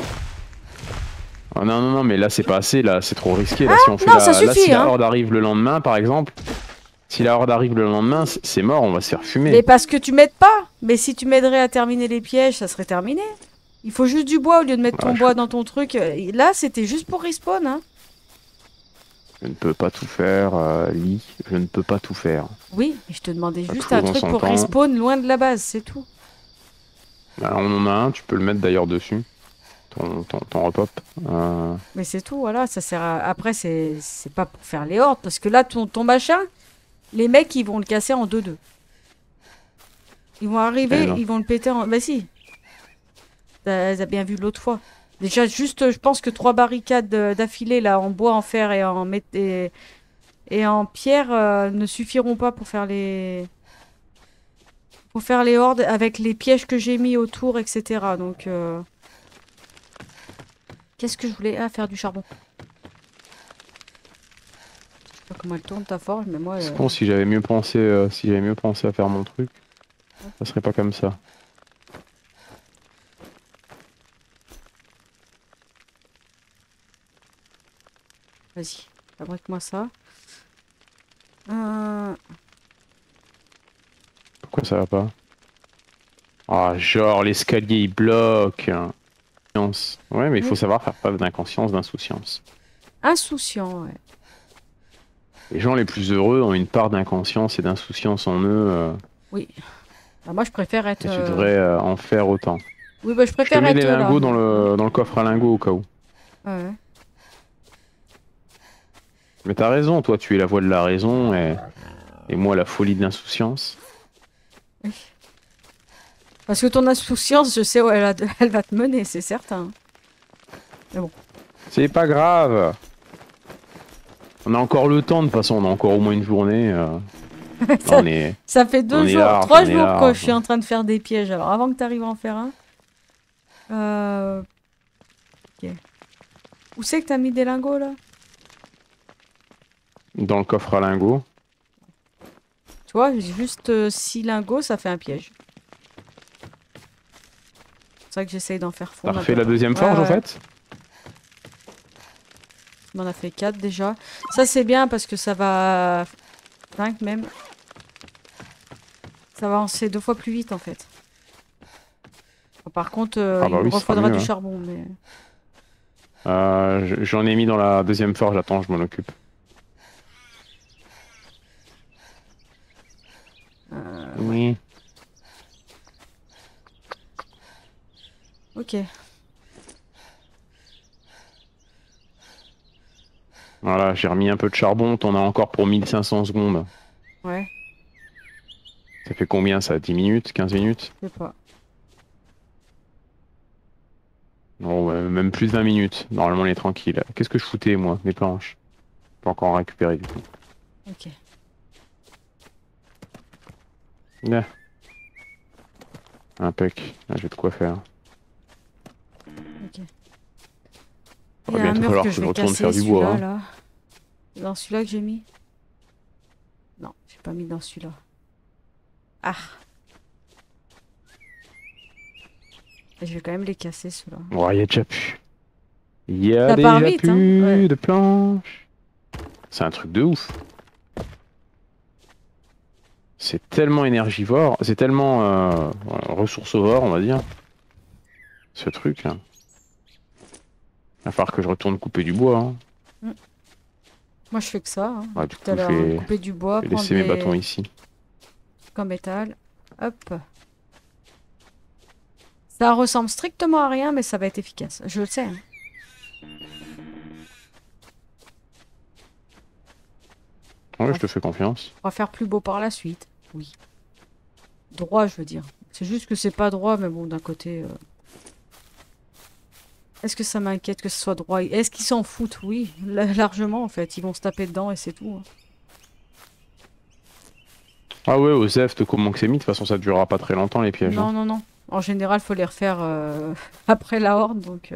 Speaker 2: Ah, non, mais là c'est pas assez, là c'est trop risqué. Là, si on fait
Speaker 1: non,
Speaker 2: la...
Speaker 1: ça
Speaker 2: là,
Speaker 1: suffit,
Speaker 2: si la
Speaker 1: hein.
Speaker 2: horde arrive le lendemain par exemple, Si la horde arrive le lendemain, c'est mort, on va se faire fumer.
Speaker 1: Mais parce que tu m'aides pas. Mais si tu m'aiderais à terminer les pièges, ça serait terminé. Il faut juste du bois au lieu de mettre ton
Speaker 2: Ouais,
Speaker 1: bois dans ton truc. Là, c'était juste pour respawn, hein.
Speaker 2: je ne peux pas tout faire, Lee. Je ne peux pas tout faire.
Speaker 1: Oui, mais je te demandais
Speaker 2: Pas
Speaker 1: juste
Speaker 2: tout
Speaker 1: un
Speaker 2: dans
Speaker 1: truc
Speaker 2: son
Speaker 1: pour
Speaker 2: temps.
Speaker 1: respawn loin de la base, c'est tout.
Speaker 2: Alors, on en a un, tu peux le mettre d'ailleurs dessus. Ton repop.
Speaker 1: Mais c'est tout, voilà. Ça sert à... Après, c'est pas pour faire les hordes. Parce que là, ton machin, les mecs, ils vont le casser en 2-2. Ils vont
Speaker 2: Eh
Speaker 1: arriver,
Speaker 2: non.
Speaker 1: ils vont le péter en... Bah si. T'as bien vu l'autre fois. Déjà, juste, je pense que 3 barricades d'affilée, là, en bois, en fer et et en pierre, ne suffiront pas pour faire les... Pour faire les hordes avec les pièges que j'ai mis autour, etc. Donc, qu'est-ce que je voulais? Ah, faire du charbon. Je sais pas comment elle tourne ta forge, mais moi...
Speaker 2: C'est con, si j'avais mieux pensé, à faire mon truc, ça serait pas comme ça.
Speaker 1: Vas-y, fabrique-moi ça.
Speaker 2: Pourquoi ça va pas? Ah, genre, l'escalier, il bloque. Insouciance. Ouais, mais il faut
Speaker 1: Oui.
Speaker 2: savoir faire preuve d'inconscience, d'insouciance.
Speaker 1: Insouciant, ouais.
Speaker 2: Les gens les plus heureux ont une part d'inconscience et d'insouciance en eux,
Speaker 1: Oui. Bah, moi, je préfère être...
Speaker 2: et tu devrais en faire autant.
Speaker 1: Oui, bah, je
Speaker 2: Je te
Speaker 1: préfère
Speaker 2: mets
Speaker 1: être
Speaker 2: les
Speaker 1: là.
Speaker 2: lingots dans le coffre à lingots au cas où.
Speaker 1: Ouais.
Speaker 2: Mais t'as raison, toi tu es la voix de la raison et moi la folie de l'insouciance.
Speaker 1: Parce que ton insouciance, je sais où elle va te mener, c'est certain.
Speaker 2: C'est pas grave. On a encore le temps, de toute façon, on a encore au moins une journée.
Speaker 1: ça,
Speaker 2: On est...
Speaker 1: ça fait 2
Speaker 2: on est
Speaker 1: jours,
Speaker 2: large,
Speaker 1: 3
Speaker 2: on est
Speaker 1: jours que
Speaker 2: large.
Speaker 1: je suis en train de faire des pièges. Alors, avant que tu arrives à en faire un... Ok. Où c'est que t'as mis des lingots, là?
Speaker 2: Dans le coffre à lingots.
Speaker 1: Tu vois, juste 6 lingots, ça fait un piège. C'est ça que j'essaye d'en faire
Speaker 2: T'as
Speaker 1: fondre un
Speaker 2: refait
Speaker 1: peu.
Speaker 2: la deuxième
Speaker 1: Ouais,
Speaker 2: forge en
Speaker 1: ouais.
Speaker 2: fait?
Speaker 1: On en a fait 4 déjà. Ça, c'est bien parce que ça va... 5 même. Ça va avancer 2 fois plus vite, en fait. Par contre,
Speaker 2: Ah bah
Speaker 1: il me
Speaker 2: oui, ce sera
Speaker 1: refaudra
Speaker 2: mieux,
Speaker 1: du
Speaker 2: hein.
Speaker 1: charbon, mais...
Speaker 2: J'en ai mis dans la deuxième forge, attends, je m'en occupe. Oui.
Speaker 1: Ok.
Speaker 2: Voilà, j'ai remis un peu de charbon, t'en as encore pour 1500 secondes.
Speaker 1: Ouais,
Speaker 2: Ça fait combien ça? 10 minutes? 15 minutes?
Speaker 1: je sais pas.
Speaker 2: Non, ouais, même plus de 20 minutes. Normalement, on est tranquille. Qu'est-ce que je foutais, moi? Mes planches. Pas encore en récupérer du tout.
Speaker 1: Ok.
Speaker 2: Là. Impec. Là, j'ai de quoi faire.
Speaker 1: Ok.
Speaker 2: Il
Speaker 1: Il y
Speaker 2: va
Speaker 1: a un
Speaker 2: bientôt
Speaker 1: mur
Speaker 2: falloir
Speaker 1: que
Speaker 2: que
Speaker 1: je
Speaker 2: je
Speaker 1: vais
Speaker 2: retourne
Speaker 1: casser,
Speaker 2: faire du bois.
Speaker 1: celui-là,
Speaker 2: Hein.
Speaker 1: là. C'est dans celui-là que j'ai mis? Non, j'ai pas mis dans celui-là. Ah! Et je vais quand même les casser, ceux-là.
Speaker 2: Ouais, il y a déjà plus. Il y a
Speaker 1: Ça part
Speaker 2: déjà
Speaker 1: vite, hein.
Speaker 2: plus
Speaker 1: Ouais.
Speaker 2: de planches. C'est un truc de ouf. C'est tellement énergivore. C'est tellement ressourcevore, on va dire. Ce truc. Hein. Il va falloir que je retourne couper du bois. Hein.
Speaker 1: Moi, je fais que ça, hein.
Speaker 2: Ouais, du
Speaker 1: Tout
Speaker 2: coup,
Speaker 1: à
Speaker 2: je
Speaker 1: l'heure,
Speaker 2: vais,
Speaker 1: couper du bois,
Speaker 2: je vais
Speaker 1: prendre
Speaker 2: laisser mes
Speaker 1: des
Speaker 2: bâtons ici.
Speaker 1: trucs en métal. Hop. Ça ressemble strictement à rien, mais ça va être efficace. Je le sais, hein.
Speaker 2: Ouais, je te fais confiance.
Speaker 1: On va faire plus beau par la suite. Oui. Droit, je veux dire. C'est juste que c'est pas droit, mais bon, d'un côté... Est-ce que ça m'inquiète que ce soit droit? Est-ce qu'ils s'en foutent? Oui, largement, en fait. Ils vont se taper dedans et c'est tout, hein.
Speaker 2: Ah ouais, aux Zeft, comment que c'est mis? De toute façon, ça durera pas très longtemps, les pièges.
Speaker 1: Non,
Speaker 2: Hein.
Speaker 1: non, non. En général, faut les refaire après la horde, donc...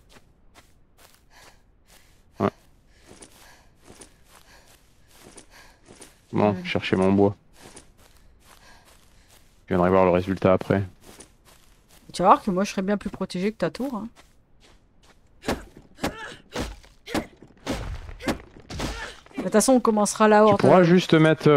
Speaker 2: Ouais. Bon,
Speaker 1: Ouais.
Speaker 2: chercher mon bois. Je viendrai voir le résultat après.
Speaker 1: Tu vas voir que moi, je serais bien plus protégé que ta tour, hein. toute façon, on commencera la
Speaker 2: Tu
Speaker 1: horde.
Speaker 2: pourras juste mettre,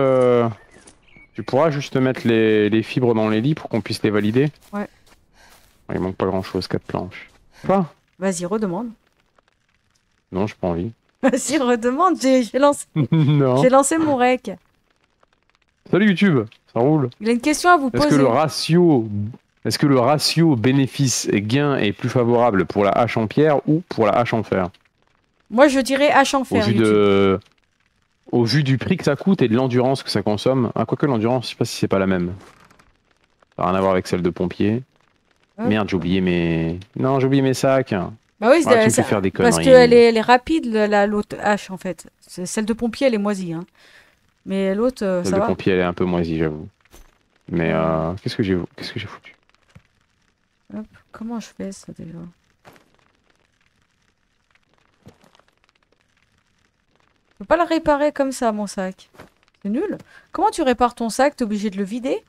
Speaker 2: les fibres dans les lits pour qu'on puisse les valider.
Speaker 1: Ouais.
Speaker 2: Il manque pas grand chose, 4 planches. Quoi?
Speaker 1: Vas-y, redemande.
Speaker 2: Non, j'ai pas envie.
Speaker 1: Vas-y, redemande. J'ai lancé...
Speaker 2: Non.
Speaker 1: j'ai lancé mon rec.
Speaker 2: Salut YouTube, ça roule.
Speaker 1: Il a une question à vous
Speaker 2: Est-ce que
Speaker 1: poser.
Speaker 2: le ratio bénéfice-gain est plus favorable pour la hache en pierre ou pour la hache en fer?
Speaker 1: Moi, je dirais hache en fer, YouTube.
Speaker 2: Au vu du prix que ça coûte et de l'endurance que ça consomme. Ah, quoique l'endurance, je sais pas si c'est pas la même. Ça n'a rien à voir avec celle de pompier.
Speaker 1: Hop.
Speaker 2: Merde, j'ai oublié mes... Non, j'ai oublié mes sacs.
Speaker 1: Bah oui,
Speaker 2: Ah, tu me fais faire des
Speaker 1: parce
Speaker 2: conneries.
Speaker 1: qu'elle est, elle est rapide, l'autre hache, en fait. Celle de pompier, elle est moisie. Hein. Mais l'autre,
Speaker 2: Celle
Speaker 1: ça
Speaker 2: de
Speaker 1: va.
Speaker 2: pompier, elle est un peu moisie, j'avoue. Mais qu'est-ce que j'ai foutu?
Speaker 1: Hop. Comment je fais ça, déjà? Je peux pas le réparer comme ça, mon sac. C'est nul. Comment tu répares ton sac? T'es obligé de le vider?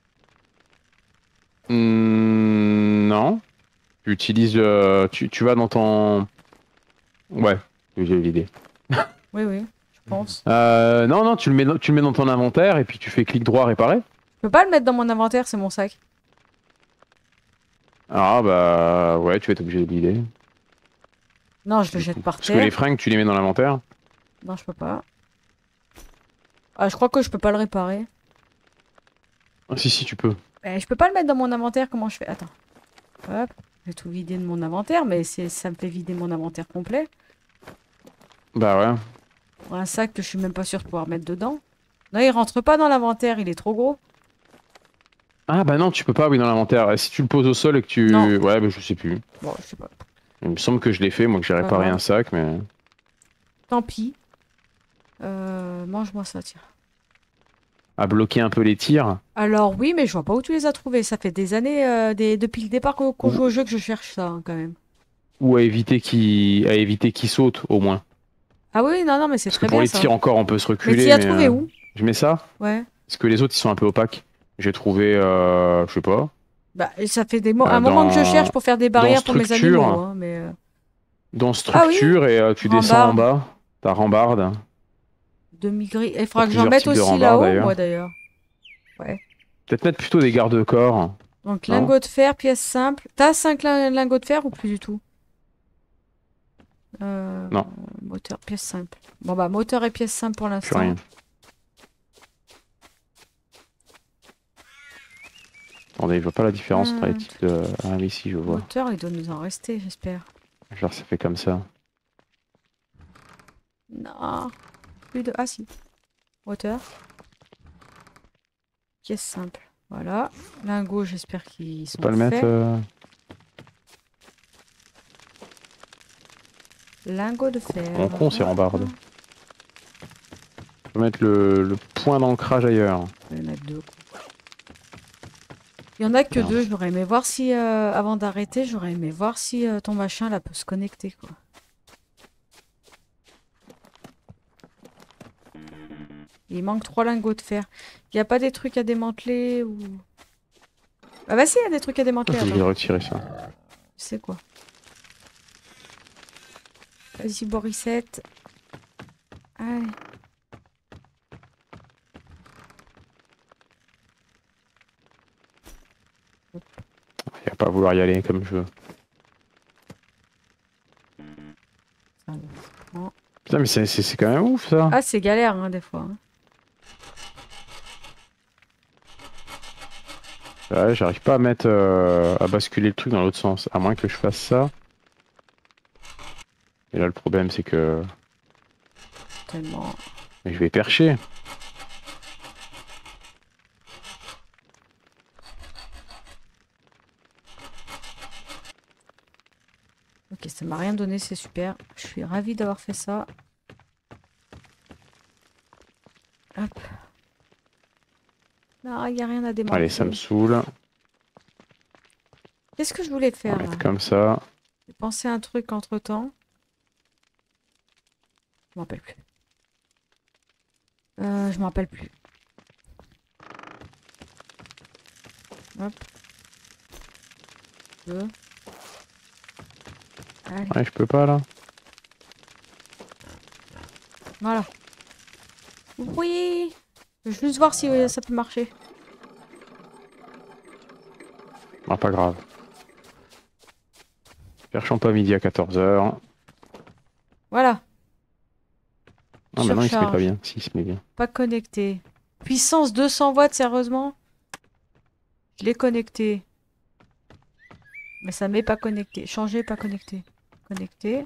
Speaker 2: Non. Tu utilises... tu vas dans ton... Ouais, j'ai l'idée.
Speaker 1: Oui, oui, je pense.
Speaker 2: Non, tu le mets dans ton inventaire et puis tu fais clic droit réparer.
Speaker 1: Je peux pas le mettre dans mon inventaire, c'est mon sac.
Speaker 2: Ah bah ouais, tu vas être obligé de l'idée.
Speaker 1: Non, je le jette par
Speaker 2: Parce que les
Speaker 1: terre.
Speaker 2: fringues, tu les mets dans l'inventaire.
Speaker 1: Non, je peux pas. Ah, je crois que je peux pas le réparer.
Speaker 2: Ah, si, tu peux.
Speaker 1: Je peux pas le mettre dans mon inventaire, comment je fais? Attends. Hop, je vais tout vider de mon inventaire, mais ça me fait vider mon inventaire complet.
Speaker 2: Bah ouais.
Speaker 1: Pour un sac que je suis même pas sûr de pouvoir mettre dedans. Non, il rentre pas dans l'inventaire, il est trop gros.
Speaker 2: Ah bah non, tu peux pas, oui, dans l'inventaire. Si tu le poses au sol et que tu...
Speaker 1: Non.
Speaker 2: Ouais, bah je sais plus.
Speaker 1: Bon, je sais pas.
Speaker 2: Il me semble que je l'ai fait, moi, que j'ai réparé
Speaker 1: grave.
Speaker 2: un sac, mais...
Speaker 1: Tant pis. Mange-moi ça, tiens.
Speaker 2: À bloquer un peu les tirs.
Speaker 1: Alors oui, mais je vois pas où tu les as trouvés. Ça fait des années, depuis le départ qu'on joue au jeu que je cherche ça, hein, quand même.
Speaker 2: Ou à éviter qu'il saute, au moins.
Speaker 1: Ah oui, non, mais c'est
Speaker 2: Parce que
Speaker 1: très
Speaker 2: pour
Speaker 1: bien
Speaker 2: les
Speaker 1: ça.
Speaker 2: tirs encore, on peut se
Speaker 1: Mais
Speaker 2: reculer.
Speaker 1: tu as trouvé où?
Speaker 2: Je mets ça.
Speaker 1: Ouais.
Speaker 2: Parce que les autres, ils sont un peu opaques. J'ai trouvé, je sais pas.
Speaker 1: Bah, ça fait un
Speaker 2: Dans-
Speaker 1: moment que je cherche pour faire des barrières pour mes
Speaker 2: structure.
Speaker 1: animaux, hein, mais...
Speaker 2: Dans
Speaker 1: Ah oui,
Speaker 2: structure, et tu descends en
Speaker 1: rambarde.
Speaker 2: bas. T'as rambarde.
Speaker 1: Demi-gris. Il faudra que j'en
Speaker 2: Plusieurs
Speaker 1: mette
Speaker 2: types de
Speaker 1: aussi
Speaker 2: rambardes,
Speaker 1: là-haut,
Speaker 2: d'ailleurs.
Speaker 1: moi, d'ailleurs. Ouais.
Speaker 2: Peut-être mettre plutôt des garde-corps.
Speaker 1: Donc,
Speaker 2: Non.
Speaker 1: lingot de fer, pièce simple. T'as 5 lingots de fer ou plus du tout?
Speaker 2: Non.
Speaker 1: Moteur, pièce simple. Bon, bah, moteur et pièce simple pour
Speaker 2: Plus
Speaker 1: l'instant.
Speaker 2: rien. Attendez, je vois pas la différence entre les types de... Ah oui, si, je vois.
Speaker 1: Moteur, il doit nous en rester, j'espère.
Speaker 2: Genre, ça fait comme ça.
Speaker 1: Non. Plus de... Ah, si. Moteur. Pièce simple. Voilà. Lingots, j'espère qu'ils sont
Speaker 2: Pas le mettre...
Speaker 1: faits. Lingot de fer.
Speaker 2: Mon con, c'est rambarde. Je peux mettre le point d'ancrage ailleurs.
Speaker 1: Je vais mettre 2. Il y en a que
Speaker 2: Merde.
Speaker 1: 2. J'aurais aimé voir si, avant d'arrêter, j'aurais aimé voir si ton machin là peut se connecter, quoi. Il manque 3 lingots de fer. Il n'y a pas des trucs à démanteler ou... Ah bah si, il y a des trucs à démanteler.
Speaker 2: Je vais
Speaker 1: attends.
Speaker 2: retirer ça.
Speaker 1: C'est quoi? Vas-y, Borisette. Allez.
Speaker 2: Il va pas vouloir y aller comme je veux. Putain, mais c'est quand même ouf, ça.
Speaker 1: Ah, c'est galère, hein, des fois. Hein.
Speaker 2: Ouais, j'arrive pas à mettre... à basculer le truc dans l'autre sens. À moins que je fasse ça. Et là, le problème, c'est que...
Speaker 1: Tellement...
Speaker 2: Mais je vais percher.
Speaker 1: Ok, ça m'a rien donné, c'est super. Je suis ravie d'avoir fait ça. Hop. Non, il n'y a rien à démanteler.
Speaker 2: Allez, ça me saoule.
Speaker 1: Qu'est-ce que je voulais
Speaker 2: On
Speaker 1: faire
Speaker 2: va
Speaker 1: là?
Speaker 2: mettre comme ça.
Speaker 1: J'ai pensé à un truc entre-temps. Je m'en rappelle plus. Je m'en rappelle plus. Hop. 2. Allez,
Speaker 2: Ouais, je peux pas, là.
Speaker 1: voilà. Oui. Je veux juste voir si ça peut marcher.
Speaker 2: Ah, pas grave. Cherchons pas midi à 14h.
Speaker 1: Voilà.
Speaker 2: Ah, maintenant il se met pas
Speaker 1: Surcharge.
Speaker 2: bien. Si, il se met bien.
Speaker 1: Pas connecté. Puissance 200 watts, sérieusement? Je l'ai connecté. Mais ça m'est pas connecté. Changer, pas connecté. Connecté.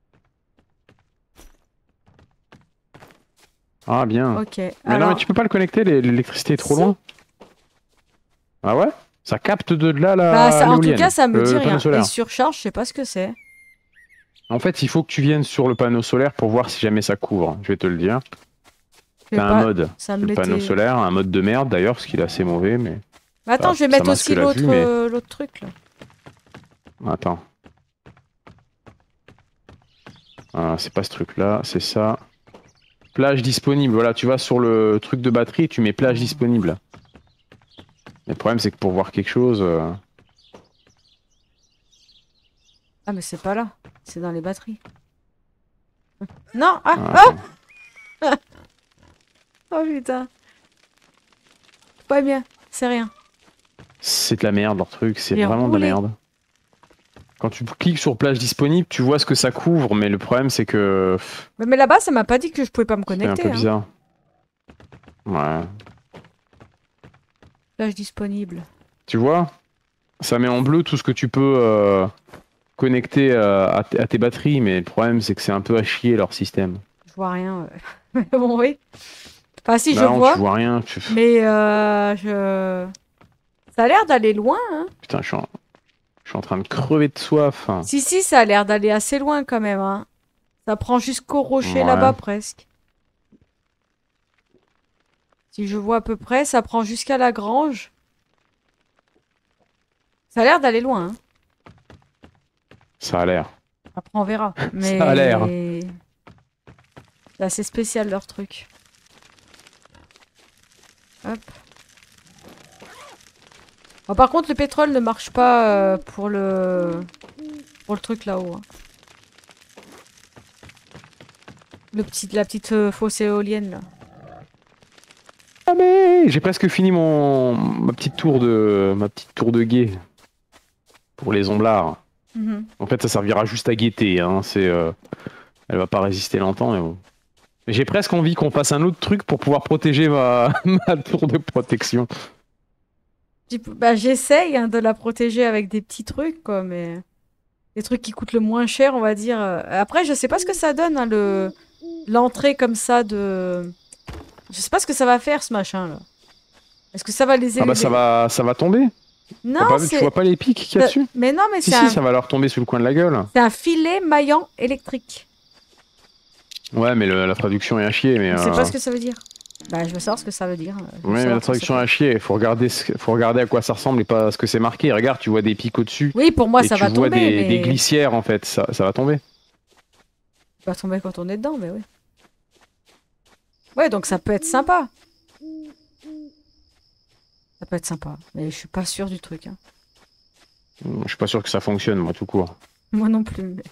Speaker 2: Ah, bien.
Speaker 1: Ok.
Speaker 2: Mais
Speaker 1: Alors,
Speaker 2: non, mais tu peux pas le connecter, l'électricité est trop
Speaker 1: Si.
Speaker 2: loin. Ah ouais? Ça capte de là
Speaker 1: bah, ça, en tout
Speaker 2: l'éolienne,
Speaker 1: cas, ça me
Speaker 2: le
Speaker 1: dit
Speaker 2: panneau
Speaker 1: rien.
Speaker 2: solaire.
Speaker 1: Et surcharge, je sais pas ce que c'est.
Speaker 2: En fait, il faut que tu viennes sur le panneau solaire pour voir si jamais ça couvre. Je vais te le dire.
Speaker 1: Je sais
Speaker 2: T'as un
Speaker 1: pas,
Speaker 2: mode
Speaker 1: ça
Speaker 2: sur
Speaker 1: me
Speaker 2: le panneau
Speaker 1: l'était.
Speaker 2: solaire, un mode de merde d'ailleurs, parce qu'il est assez mauvais, mais...
Speaker 1: Mais attends,
Speaker 2: Ah,
Speaker 1: je vais
Speaker 2: ça
Speaker 1: mettre
Speaker 2: masque
Speaker 1: aussi
Speaker 2: la vue, mais-
Speaker 1: l'autre truc là.
Speaker 2: Attends. Ah, c'est pas ce truc-là, c'est ça. Plage disponible, voilà, tu vas sur le truc de batterie, tu mets plage disponible. Le problème, c'est que pour voir quelque chose...
Speaker 1: Ah, mais c'est pas là. C'est dans les batteries. Non! Ah!
Speaker 2: ah,
Speaker 1: Ah! Oh putain. Pas bien. C'est rien.
Speaker 2: c'est de la merde, leur truc, c'est
Speaker 1: J'ai
Speaker 2: vraiment de la
Speaker 1: roulé.
Speaker 2: merde. Quand tu cliques sur plage disponible, tu vois ce que ça couvre, mais le problème, c'est que...
Speaker 1: Mais là-bas, ça m'a pas dit que je pouvais pas me
Speaker 2: C'est un
Speaker 1: connecter.
Speaker 2: peu
Speaker 1: Hein.
Speaker 2: bizarre. Ouais.
Speaker 1: Plage disponible.
Speaker 2: Tu vois? Ça met en bleu tout ce que tu peux connecter à tes batteries, mais le problème, c'est que c'est un peu à chier, leur système.
Speaker 1: Je vois rien. Mais bon, oui. Enfin, si,
Speaker 2: Bah
Speaker 1: je
Speaker 2: non,
Speaker 1: vois.
Speaker 2: tu vois rien.
Speaker 1: Mais je... Ça a l'air d'aller loin, hein.
Speaker 2: Putain, je suis en train de crever de soif.
Speaker 1: Si, si, ça a l'air d'aller assez loin quand même, hein. Ça prend jusqu'au rocher
Speaker 2: Ouais.
Speaker 1: là-bas presque. Si je vois à peu près, ça prend jusqu'à la grange. Ça a l'air d'aller loin, hein.
Speaker 2: Ça a l'air.
Speaker 1: Après, on verra. Mais...
Speaker 2: Ça a l'air.
Speaker 1: C'est assez spécial leur truc. Hop. Bon, par contre, le pétrole ne marche pas pour le truc là-haut. Hein. La petite fosse éolienne là.
Speaker 2: Ah mais j'ai presque fini ma petite tour de guet pour les omblards.
Speaker 1: Mhm.
Speaker 2: En fait, ça servira juste à guetter. Hein. Elle va pas résister longtemps, mais bon. Mais j'ai presque envie qu'on fasse un autre truc pour pouvoir protéger ma tour de protection.
Speaker 1: Bah, j'essaye hein, de la protéger avec des petits trucs, quoi, mais... Des trucs qui coûtent le moins cher, on va dire. Après, je sais pas ce que ça donne, hein, l'entrée comme ça de... Je sais pas ce que ça va faire, ce machin-là. Est-ce que ça va les
Speaker 2: Ah bah
Speaker 1: élever?
Speaker 2: ça va tomber.
Speaker 1: Non,
Speaker 2: T'as pas vu, tu
Speaker 1: c'est...
Speaker 2: vois pas les pics qu'il y a dessus?
Speaker 1: Mais non, mais
Speaker 2: Si,
Speaker 1: c'est
Speaker 2: si, ça va leur tomber sur le coin de la gueule.
Speaker 1: c'est un filet maillant électrique.
Speaker 2: Ouais, mais la traduction est à chier. Mais,
Speaker 1: Je sais pas ce que ça veut dire. Bah, je veux savoir ce que ça veut dire. Je veux
Speaker 2: ouais, mais
Speaker 1: savoir
Speaker 2: la
Speaker 1: ce que
Speaker 2: traduction
Speaker 1: ça
Speaker 2: est à chier. Faut regarder à quoi ça ressemble et pas à ce que c'est marqué. Regarde, tu vois des pics au-dessus.
Speaker 1: Oui, pour moi,
Speaker 2: Et
Speaker 1: ça
Speaker 2: tu
Speaker 1: va
Speaker 2: vois
Speaker 1: tomber, mais...
Speaker 2: des glissières, en fait. Ça va tomber.
Speaker 1: Ça va tomber quand on est dedans, mais oui. Ouais, donc ça peut être sympa. Ça peut être sympa, mais je suis pas sûre du truc. Hein.
Speaker 2: Je suis pas sûr que ça fonctionne, moi, tout court.
Speaker 1: Moi non plus, mais...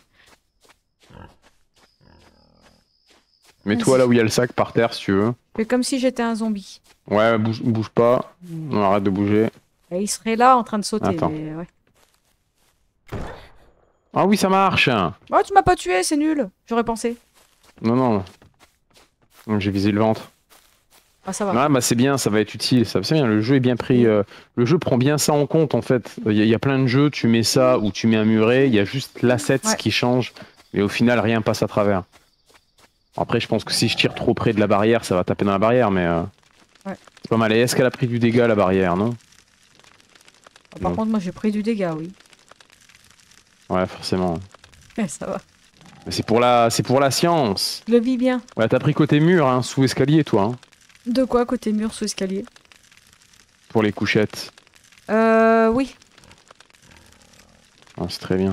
Speaker 2: Mets-toi là où il y a le sac par terre, si tu veux.
Speaker 1: Fais comme si j'étais un zombie.
Speaker 2: Ouais, bouge pas. On arrête de bouger.
Speaker 1: Et il serait là en train de sauter,
Speaker 2: Attends.
Speaker 1: mais ouais.
Speaker 2: Ah oui, ça marche.
Speaker 1: Oh, tu m'as pas tué, c'est nul. J'aurais pensé.
Speaker 2: Non, non. Donc, j'ai visé le ventre.
Speaker 1: Ah, ça va.
Speaker 2: Ouais, bah c'est bien, ça va être utile. Ça, c'est bien, le jeu est bien pris. Le jeu prend bien ça en compte, en fait. Il y a plein de jeux, tu mets ça ou tu mets un muret, il y a juste l'asset
Speaker 1: Ouais.
Speaker 2: qui change. Mais au final, rien passe à travers. Après, je pense que si je tire trop près de la barrière, ça va taper dans la barrière, mais...
Speaker 1: Ouais.
Speaker 2: C'est pas mal. Et est-ce qu'elle a pris du dégât, la barrière, non?
Speaker 1: Par
Speaker 2: Non.
Speaker 1: contre, moi j'ai pris du dégât, oui.
Speaker 2: Ouais, forcément.
Speaker 1: Ouais, ça va.
Speaker 2: Mais c'est pour la science.
Speaker 1: Je le vis bien.
Speaker 2: Ouais, t'as pris côté mur, hein, sous escalier, toi, hein,
Speaker 1: De quoi, côté mur, sous escalier?
Speaker 2: pour les couchettes.
Speaker 1: Oui.
Speaker 2: Ah, c'est très bien.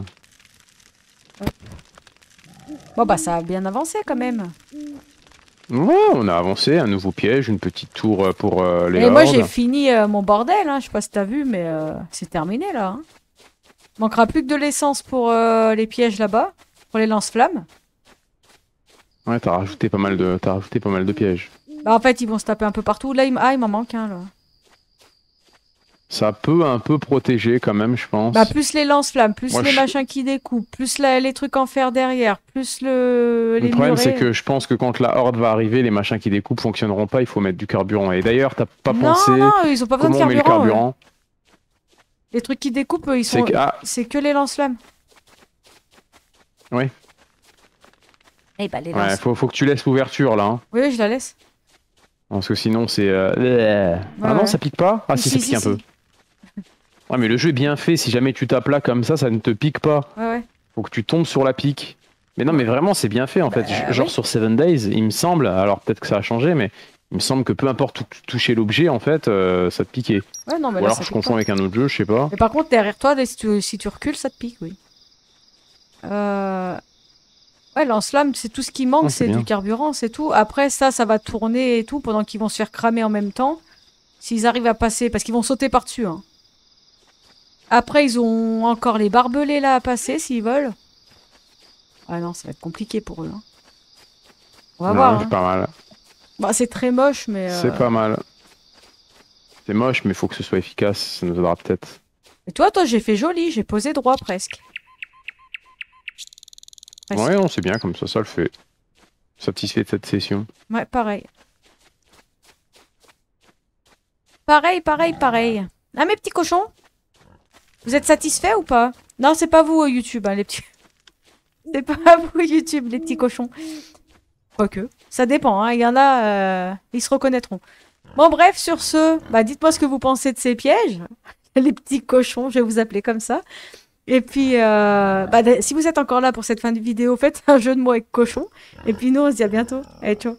Speaker 1: Bon, bah, ça a bien avancé quand même.
Speaker 2: Ouais, on a avancé, un nouveau piège, une petite tour pour les
Speaker 1: Et moi,
Speaker 2: hordes.
Speaker 1: j'ai fini mon bordel, hein. Je sais pas si t'as vu, mais c'est terminé là. Hein. Manquera plus que de l'essence pour les pièges là-bas, pour les lance-flammes.
Speaker 2: Ouais, t'as rajouté pas mal de pièges.
Speaker 1: Bah, en fait, ils vont se taper un peu partout. Là, il m'en manque un, là.
Speaker 2: Ça peut un peu protéger quand même, je pense.
Speaker 1: Bah, plus les lance-flammes, plus
Speaker 2: Moi,
Speaker 1: les machins qui découpent, plus les trucs en fer derrière, plus les
Speaker 2: Le problème, c'est
Speaker 1: murets.
Speaker 2: que je pense que quand la horde va arriver, les machins qui découpent fonctionneront pas, il faut mettre du carburant. Et d'ailleurs, t'as pas
Speaker 1: Non,
Speaker 2: pensé
Speaker 1: non, ils ont pas besoin de
Speaker 2: comment on met le
Speaker 1: carburant.
Speaker 2: carburant?
Speaker 1: Les trucs qui découpent, ils
Speaker 2: C'est
Speaker 1: sont...
Speaker 2: que, ah,
Speaker 1: C'est que les lance-flammes.
Speaker 2: Oui.
Speaker 1: Eh bah, les
Speaker 2: ouais,
Speaker 1: lance...
Speaker 2: faut que tu laisses l'ouverture là. Hein.
Speaker 1: Oui, je la laisse.
Speaker 2: Parce que sinon, c'est. Ah
Speaker 1: Ouais,
Speaker 2: non,
Speaker 1: ouais.
Speaker 2: ça pique pas? Ah si, ça pique un peu. Ouais, mais le jeu est bien fait. Si jamais tu tapes là comme ça ne te pique pas.
Speaker 1: Ouais, ouais.
Speaker 2: Faut que tu tombes sur la pique. Mais non, mais vraiment, c'est bien fait en fait. Genre
Speaker 1: oui.
Speaker 2: sur 7 Days, il me semble, alors peut-être que ça a changé, mais il me semble que peu importe où tu touchais l'objet, en fait, ça te piquait.
Speaker 1: Ouais, non, mais
Speaker 2: Ou
Speaker 1: là,
Speaker 2: alors
Speaker 1: ça
Speaker 2: je
Speaker 1: pique
Speaker 2: confonds
Speaker 1: pas.
Speaker 2: avec un autre jeu, je sais pas.
Speaker 1: Mais par contre, derrière toi, là, si tu recules, ça te pique, oui. Ouais, lance-flamme, c'est tout ce qui manque,
Speaker 2: Oh, c'est
Speaker 1: c'est
Speaker 2: bien.
Speaker 1: du carburant, c'est tout. Après, ça va tourner et tout pendant qu'ils vont se faire cramer en même temps. S'ils arrivent à passer, parce qu'ils vont sauter par-dessus. Hein. Après, ils ont encore les barbelés là à passer s'ils veulent. Ah non, ça va être compliqué pour eux. Hein. On va
Speaker 2: Non,
Speaker 1: voir.
Speaker 2: c'est
Speaker 1: Hein.
Speaker 2: pas mal.
Speaker 1: Bah, c'est très moche, mais.
Speaker 2: C'est pas mal. C'est moche, mais faut que ce soit efficace, ça nous aidera peut-être.
Speaker 1: Et toi, j'ai fait joli, j'ai posé droit presque. Presque.
Speaker 2: Ouais, on sait bien, comme ça le fait. Satisfait de cette session.
Speaker 1: Ouais, pareil. Pareil. Ah, mes petits cochons, vous êtes satisfaits ou pas? Non, c'est pas vous, YouTube, hein, les petits. C'est pas vous, YouTube, les petits cochons. Quoique, ça dépend, hein. Il y en a, ils se reconnaîtront. Bon, bref, sur ce, bah, dites-moi ce que vous pensez de ces pièges. Les petits cochons, je vais vous appeler comme ça. Et puis, si vous êtes encore là pour cette fin de vidéo, faites un jeu de mots avec cochon. Et puis nous, on se dit à bientôt. Allez, ciao.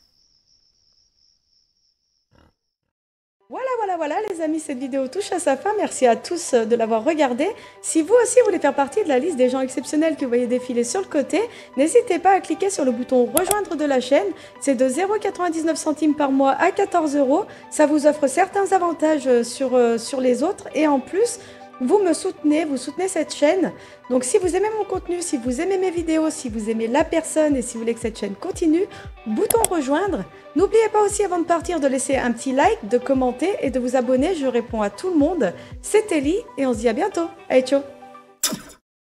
Speaker 1: Voilà les amis, cette vidéo touche à sa fin. Merci à tous de l'avoir regardée. Si vous aussi voulez faire partie de la liste des gens exceptionnels que vous voyez défiler sur le côté, n'hésitez pas à cliquer sur le bouton rejoindre de la chaîne. C'est de 0,99 centimes par mois à 14 €. Ça vous offre certains avantages sur les autres. Et en plus, vous me soutenez, vous soutenez cette chaîne. Donc si vous aimez mon contenu, si vous aimez mes vidéos, si vous aimez la personne et si vous voulez que cette chaîne continue, bouton rejoindre. N'oubliez pas aussi avant de partir de laisser un petit like, de commenter et de vous abonner. Je réponds à tout le monde. C'était Ellie et on se dit à bientôt. Allez, ciao.